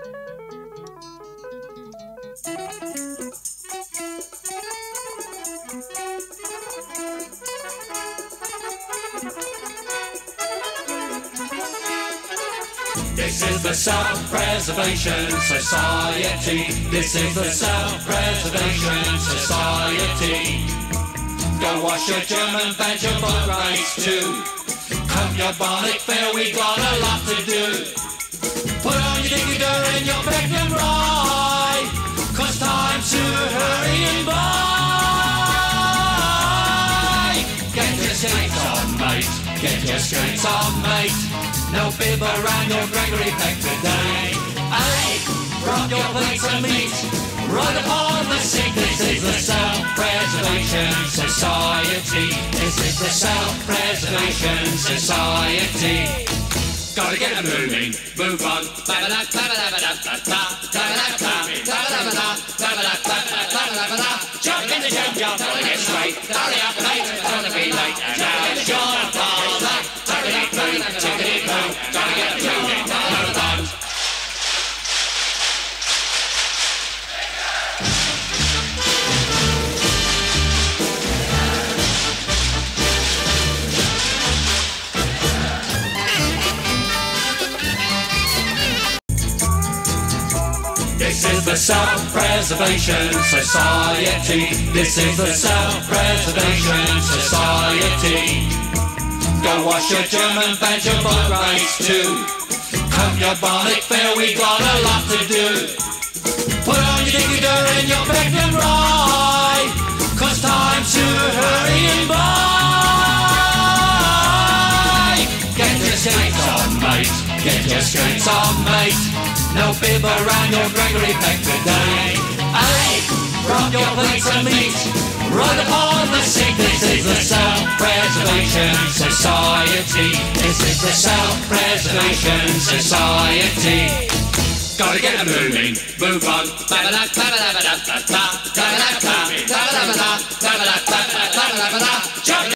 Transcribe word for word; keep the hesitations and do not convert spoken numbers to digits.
This is the Self-Preservation Society. This is the Self-Preservation Society. Go wash your German vegetable rice too. Comb your bonnet fair, we got a lot to do. Put on your digger and your peck and rye, 'cause time to hurry and buy. Get your skates on, mate. Get your skates on, mate. No bib around your Gregory Peck today. Hey, from your plates of meat, right upon the sink. This is the Self-Preservation Society. This is the Self-Preservation Society. Gotta get it moving, move on. Jump in the jump, jump, gotta get straight. Hurry up, mate, gonna be late. And now it's your father. Tickety-boo, tickety-boo, gotta get it moving, move on. This is the Self-Preservation Society. This is the Self-Preservation Society. Go wash your German vegetable rice too. Comb your bonnet fair, we got a lot to do. Put on your digger and your peck and rye, 'cause time to hurry and buy. Get your skates on, mate. Get your skates on, mate. No bib around your Gregory Peck today. Hey, from your plates of meat, right upon the sink. This is the Self-Preservation Society. This is the Self-Preservation Society. Gotta get it moving, move on.